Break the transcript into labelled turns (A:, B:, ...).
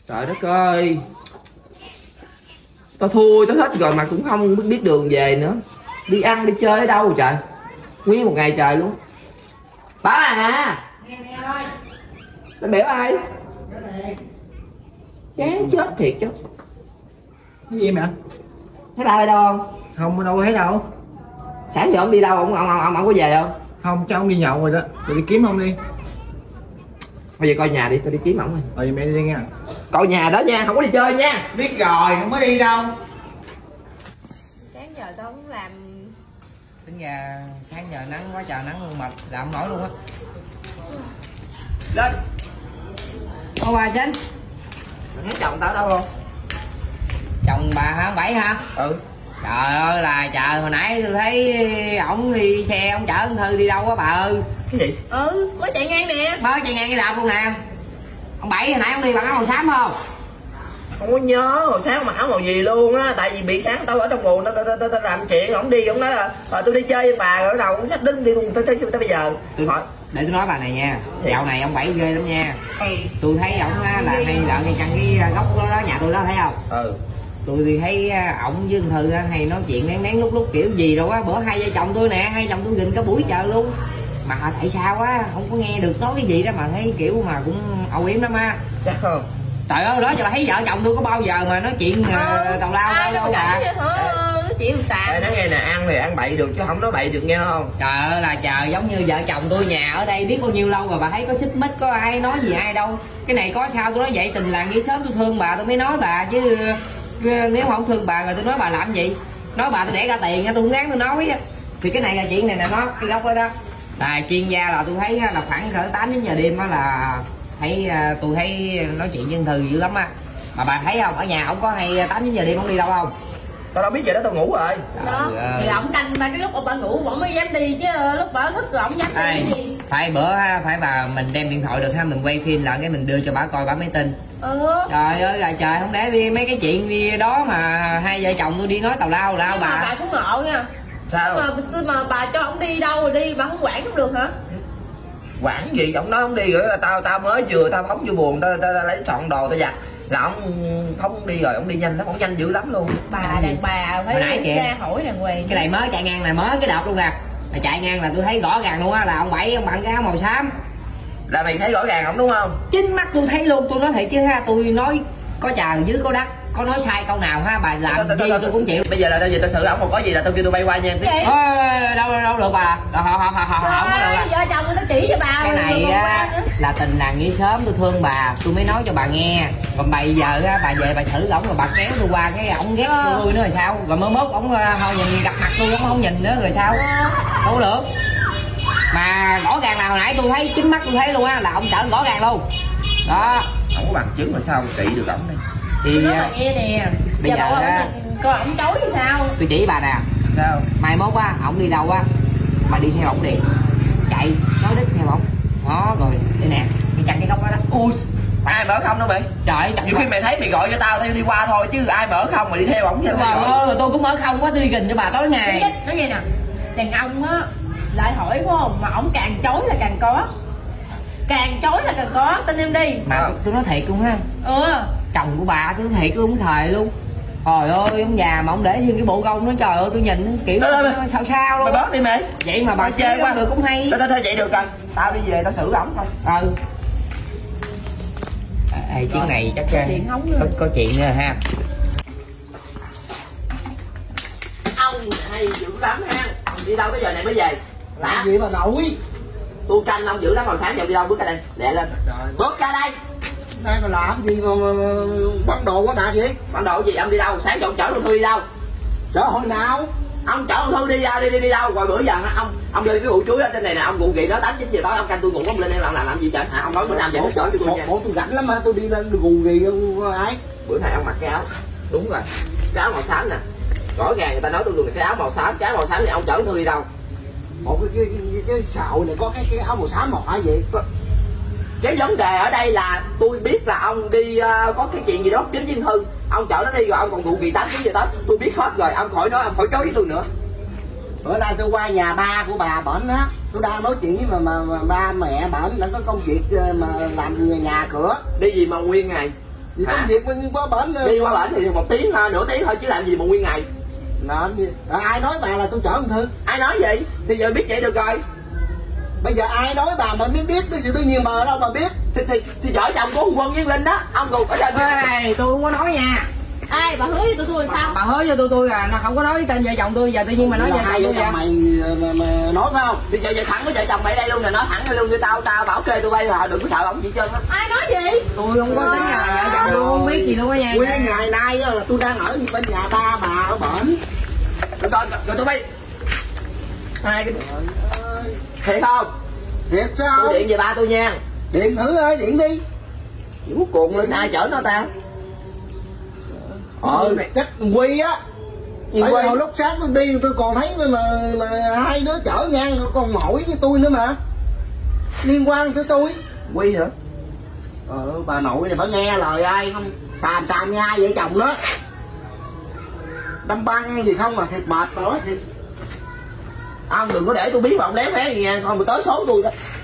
A: Trời đất ơi, tao thua tao hết rồi mà cũng không biết đường về nữa. Đi ăn đi chơi ở đâu rồi trời, nguyên một ngày trời luôn. Bảo à, tao biểu ai chán chết thiệt chứ.
B: Cái gì mẹ?
A: Thấy ba ở đâu không?
B: Không, ở đâu thấy đâu.
A: Sáng giờ ông đi đâu, ông có về không?
B: Không, cho ông đi nhậu rồi đó. Rồi đi kiếm ông đi.
A: Bây giờ coi nhà đi, tôi đi kiếm ổng rồi.
B: Vậy mẹ đi nha.
A: Coi nhà đó nha, không có đi chơi nha.
B: Biết rồi, không có đi đâu.
C: Sáng giờ tao không làm.
D: Tính ra sáng giờ nắng quá trời nắng luôn, mệt làm không nổi luôn á.
A: Lên.
D: Ô bà Chính,
A: Mày thấy chồng tao đâu không?
D: chồng bà hả? Bảy hả?
A: Ừ.
D: Trời ơi là trời, hồi nãy tôi thấy ổng đi xe, ổng chở con Thư đi đâu á bà ơi.
A: Cái gì?
C: Mới chạy ngang nè.
D: Mới chạy ngang cái đạp luôn nè. Ông Bảy hồi nãy ông đi bằng áo màu xám không?
A: Không có nhớ hồi sáng mà áo màu gì luôn á. Tại vì bị sáng tao ở trong buồn, tao làm chuyện, ổng đi, ổng nói là tôi đi chơi với bà, rồi ở đầu cũng sắp đứng đi luôn, tới bây giờ.
D: Để tôi nói bà này nha, dạo này ông Bảy ghê lắm nha.
C: Ừ.
D: Tôi thấy ổng là hay lợn hay chăng cái góc đó nhà tôi đó, thấy không?
A: Ừ.
D: Tôi thì thấy ổng với Thư hay nói chuyện lén lúc kiểu gì đâu á. Bữa hai vợ chồng tôi nè, hai chồng tôi gìn cả buổi trời luôn mà tại sao á không có nghe được nói cái gì đó mà thấy kiểu mà cũng âu yếm lắm á.
A: Chắc không?
D: Trời ơi, đó giờ bà thấy vợ chồng tôi có bao giờ mà nói chuyện tào lao đâu bà.
C: Chuyện xà.
A: Nói nghe nè, ăn thì ăn bậy được chứ không nói bậy được nghe không?
D: Trời ơi là trời, giống như vợ chồng tôi nhà ở đây biết bao nhiêu lâu rồi, bà thấy có xích mích có ai nói gì ai đâu. Cái này có sao tôi nói vậy, tình làng nghĩa sớm tôi thương bà tôi mới nói bà chứ. Nếu không thương bà rồi tôi nói bà làm gì. Nói bà tôi để ra tiền tôi không gán tôi nói á. Thì cái này là chuyện này nè, nó cái gốc đó đó là chuyên gia là tôi thấy là khoảng cỡ 8-9 giờ đêm á là thấy tôi thấy nói chuyện với Thư dữ lắm á. Mà bà thấy không, ở nhà ổng có hay 8-9 giờ đêm ổng đi đâu không?
A: Tao đâu biết vậy đó, tao ngủ rồi.
C: Đó, thì ổng canh ba cái lúc bà ngủ ổng mới dám đi chứ lúc bà thức rồi ổng dám đi gì.
D: Phải bữa phải bà mình đem điện thoại được ha, mình quay phim lại cái mình đưa cho bà coi bà mới tin. Trời ơi là trời, không để đi mấy cái chuyện đi đó mà hai vợ chồng tôi đi nói tào lao bà.
C: Bà cũng ngộ nha.
A: Sao?
C: Mà bà cho ổng đi đâu rồi đi, bà không quản không được hả?
A: Quản gì, ổng nói không đi rồi là tao mới vừa tao phóng vô buồn, tao lấy soạn đồ tao giặt là ổng không đi rồi, ổng đi nhanh lắm, ổng nhanh dữ lắm luôn.
C: Bà đàn bà phải xa hỏi đàng hoàng.
D: Cái này mới chạy ngang này, mới cái đợt luôn nè, mà chạy ngang là tôi thấy rõ ràng luôn á, là ông Bảy ông bận cái áo màu xám.
A: Là mày thấy rõ ràng ổng đúng không?
D: Chính mắt tôi thấy luôn, tôi nói thiệt chứ ha, tôi nói có trời dưới có đất, có nói sai câu nào ha, bà làm gì tôi cũng chịu.
A: Bây giờ là tao về tao xử ổng, không có gì là tao kêu tôi bay qua nha em.
D: Đâu được bà, không có được.
C: Vợ chồng tôi chỉ cho bà.
D: Cái này á là tình làng nghĩa sớm, tôi thương bà tôi mới nói cho bà nghe. Còn bây giờ á bà về bà xử ổng rồi bà kéo tôi qua cái ổng ghét tôi nữa rồi sao? Rồi mới mốt ổng thôi nhìn gặp mặt tôi ổng không nhìn nữa rồi sao? Đâu có được. Mà rõ ràng là hồi nãy tôi thấy, chính mắt tôi thấy luôn á, là ông chở rõ ràng luôn đó.
A: Không có bằng chứng mà sao trị được ổng đây?
D: Thì
C: nghe nè,
D: bây giờ á
C: coi ổng chối thì sao?
D: tôi chỉ bà nè,
A: Sao?
D: mai mốt á ổng đi đâu á bà đi theo ổng đi, chạy nói đích theo ổng đó. Rồi đây nè, đi chặn cái góc đó đó. Ui,
A: ai mở không đâu mày?
D: trời,
A: nhiều khi mày thấy mày gọi cho tao đi qua thôi chứ ai mở không mà đi theo ổng theo.
D: Trời ơi, tôi cũng mở không quá, tôi đi gìn cho bà tối ngày.
C: Nói nghe nè, đàn ông á lại hỏi phải không, mà ổng càng chối là càng có, càng chối là càng có, tin em đi.
D: Mà tôi nói thiệt luôn ha, chồng của bà tôi nói thiệt luôn thời luôn. Trời ơi, ông già mà ông để thêm cái bộ gông nữa, trời ơi tôi nhìn kiểu sao luôn.
A: Mày bớt đi mày.
D: Vậy mà bà chơi quá được cũng hay.
A: Thôi vậy được rồi, tao đi về tao xử ổng thôi.
D: Chuyến này chắc có chuyện nữa ha.
A: Ông hay dữ lắm ha, đi đâu tới giờ này mới về?
B: Làm gì mà nội?
A: Tôi canh ông dữ lắm, hồi sáng giờ đi đâu, bước ra đây, lẹ lên. Bước ra đây.
B: Đây mà làm gì bắn đồ quá đã vậy?
A: Bắn đồ gì, ông đi đâu? Sáng giờ ông chở con Thư đi đâu?
B: Chở hồi nào?
A: Ông chở con Thư đi đâu? Rồi bữa giờ ông lên cái vụ chuối ở trên này nè, ông vụ gì đó 8-9 giờ tối ông canh tôi ngủ, ông lên đây làm gì trời hả? Ông nói bữa nào vậy nó chở cho tôi nha.
B: Bộ tôi rảnh lắm mà tôi đi lên gù gì ai?
A: Bữa nay ông mặc cái áo, đúng rồi, cái áo màu xám nè, rõ ràng người ta nói tôi luôn là cái áo màu xám, cái áo màu xám thì ông chở con Thư đi đâu?
B: Một cái sạo này có cái áo màu xám màu hả vậy?
A: Cái vấn đề ở đây là tôi biết là ông đi có cái chuyện gì đó chính với Thư, ông chở nó đi rồi ông còn vụ gì 8-9 giờ tối, tôi biết hết rồi, ông khỏi nói, ông khỏi chối với tôi nữa.
B: Bữa nay tôi qua nhà ba của bà bển á, tôi đang nói chuyện với mà ba mẹ bển đã có công việc mà làm nhà cửa.
A: Đi gì mà nguyên ngày?
B: Vì công việc mình qua bển
A: đi qua bển thì 1 tiếng thôi, nửa tiếng thôi chứ làm gì mà nguyên ngày.
B: làm gì? Ai nói bà là tôi chở con Thương?
A: Ai nói vậy thì giờ biết vậy được rồi.
B: Bây giờ ai nói bà mà mới biết, chứ tự nhiên bà đâu mà biết.
A: Thì vợ chồng của Hùng Quân với Linh đó, ông cùng ở trên
D: Ê, tôi không có nói nha.
C: Ê bà hứa với tụi tôi sao?
D: Bà hứa cho tôi là nó không có nói tên vợ chồng tôi, giờ tự nhiên mà nói vợ
B: hai
D: chồng
B: vợ
D: tôi
B: chồng
D: vậy.
B: mày mà nói phải không?
A: thì giờ thẳng với vợ chồng mày đây luôn nè, nói thẳng đây luôn như tao bảo kê tụi bay là đừng có sợ ông gì trơn á.
C: Ai nói gì?
D: Tôi không có tính là vợ chồng tôi không biết gì đâu á nha.
B: Nguyên ngày nay là tôi đang ở bên nhà ba bà ở bển.
A: Rồi tụi bay hai cái thiệt không?
B: Thiệt sao?
A: Tôi điện về ba tôi nha.
B: Điện thử ơi, điện đi.
A: Cuối cùng lên ai chở nó ta?
B: Cách Quy á.
A: Nhìn
B: Bởi
A: Quy.
B: hồi lúc sáng tôi đi tôi còn thấy mà hai đứa chở ngang còn nổi với tôi nữa mà. Liên quan tới tôi.
A: Quy hả?
B: Bà nội này phải nghe lời ai không? Xàm nha vợ chồng đó. Đâm băng gì không mà thiệt mệt mà nói thiệt.
A: Ông đừng có để tôi biết mà ông lém phé gì nha, không mà tới số tôi đó.